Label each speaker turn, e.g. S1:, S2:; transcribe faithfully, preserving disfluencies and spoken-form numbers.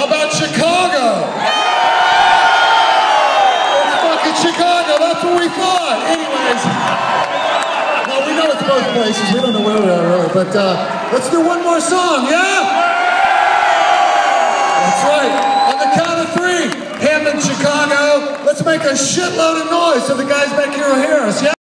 S1: How about Chicago? It's fucking Chicago, that's what we thought. Anyways, well, we know it's both places. We don't know where we are really, but uh, let's do one more song, yeah? That's right. On the count of three, Hammond, Chicago. Let's make a shitload of noise so the guys back here will hear us, yeah?